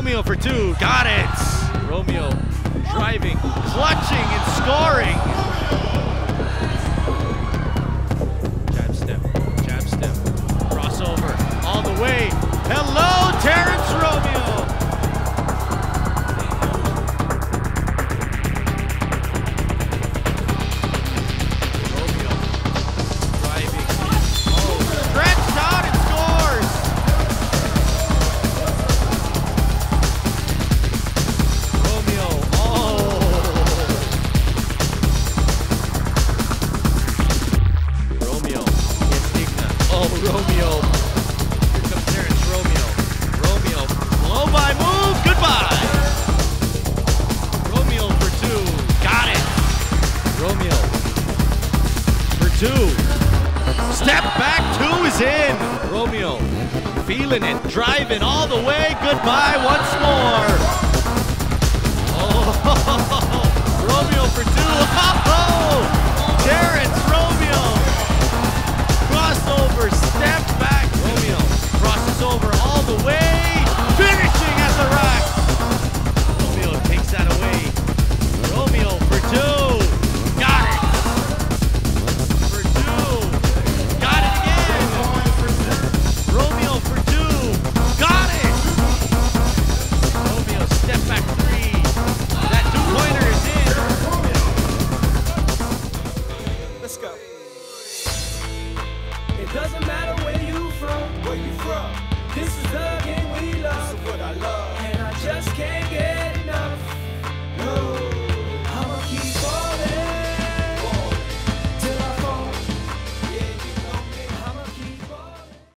Romeo for two, got it! Romeo driving, clutching, and scoring. Jab step, crossover, all the way. Hello, Terrence Romeo! Romeo driving, stretched out and scores! Romeo, Romeo, Indigna, Romeo. Here comes Terrence Romeo. Romeo, blow by move, goodbye. Romeo for two, got it. Romeo for two. Step back, two is in. Romeo feeling it, driving all the way, goodbye once more. Romeo for two. Terrence Romeo. Crossover, step back. Romeo crosses over all the way. Finishing at the rack. Romeo takes that away. Romeo for two. Got it. For two. Got it again. Romeo for two. Got it. Romeo step back three. That two-pointer is in. Let's go. It doesn't matter